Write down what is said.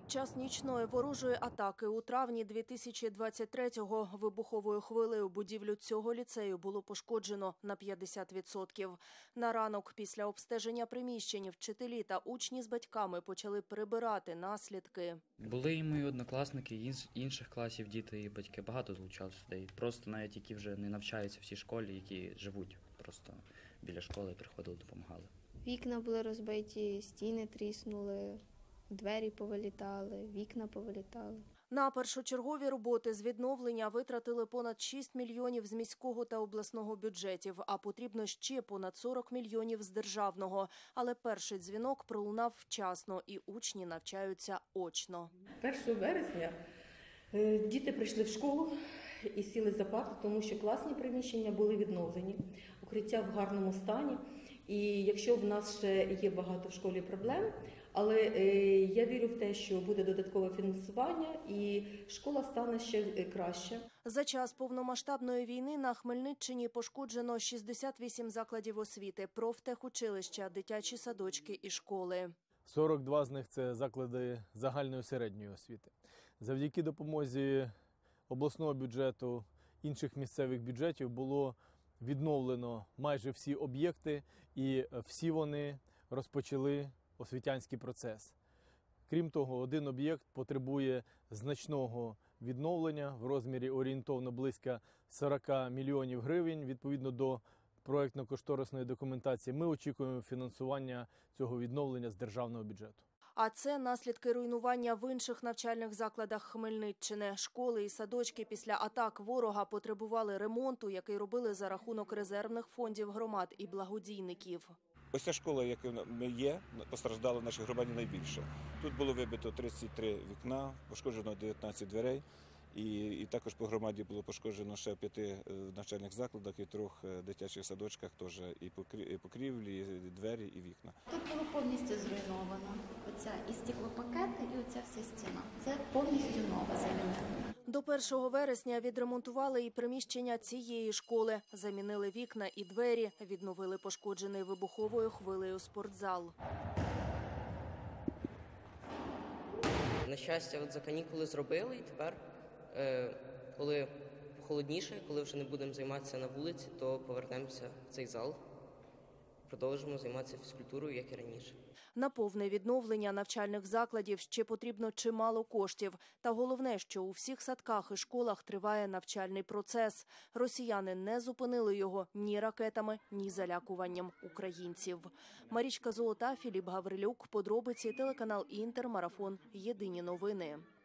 Під час нічної ворожої атаки у травні 2023-го вибуховою хвилею будівлю цього ліцею було пошкоджено на 50%. На ранок після обстеження приміщень вчителі та учні з батьками почали прибирати наслідки. Були і мої однокласники, з інших класів, діти і батьки. Багато долучалися людей. Просто навіть які вже не навчаються в цій школі, які живуть просто біля школи, приходили, допомагали. Вікна були розбиті, стіни тріснули, двері повилітали, вікна повилітали. На першочергові роботи з відновлення витратили понад 6 мільйонів з міського та обласного бюджетів, а потрібно ще понад 40 мільйонів з державного. Але перший дзвінок пролунав вчасно і учні навчаються очно. 1 вересня діти прийшли в школу і сіли за парти, тому що класні приміщення були відновлені, укриття в гарному стані. І якщо в нас ще є багато в школі проблем, але я вірю в те, що буде додаткове фінансування і школа стане ще краще. За час повномасштабної війни на Хмельниччині пошкоджено 68 закладів освіти, профтехучилища, дитячі садочки і школи. 42 з них – це заклади загальної середньої освіти. Завдяки допомозі обласного бюджету, інших місцевих бюджетів було відновлено майже всі об'єкти і всі вони розпочали освітянський процес. Крім того, один об'єкт потребує значного відновлення в розмірі орієнтовно близько 40 мільйонів гривень. Відповідно до проєктно-кошторисної документації ми очікуємо фінансування цього відновлення з державного бюджету. А це наслідки руйнування в інших навчальних закладах Хмельниччини. Школи і садочки після атак ворога потребували ремонту, який робили за рахунок резервних фондів громад і благодійників. Ось ця школа, яка є, постраждала в нашій громаді найбільше. Тут було вибито 33 вікна, пошкоджено 19 дверей. І також по громаді було пошкоджено ще в 5 навчальних закладах і 3 дитячих садочках теж і покрівлі, і двері, і вікна. Тут було повністю зруйновано. Оця і стеклопакети, і оця вся стіна. Це повністю нова замінена. До 1 вересня відремонтували і приміщення цієї школи. Замінили вікна і двері, відновили пошкоджений вибуховою хвилею спортзал. На щастя, за канікули зробили, і тепер, коли холодніше, коли вже не будемо займатися на вулиці, то повернемося в цей зал, продовжимо займатися фізкультурою, як і раніше. На повне відновлення навчальних закладів ще потрібно чимало коштів. Та головне, що у всіх садках і школах триває навчальний процес. Росіяни не зупинили його ні ракетами, ні залякуванням українців. Марічка Золота, Філіп Гаврилюк, подробиці, телеканал Інтер, марафон «Єдині новини».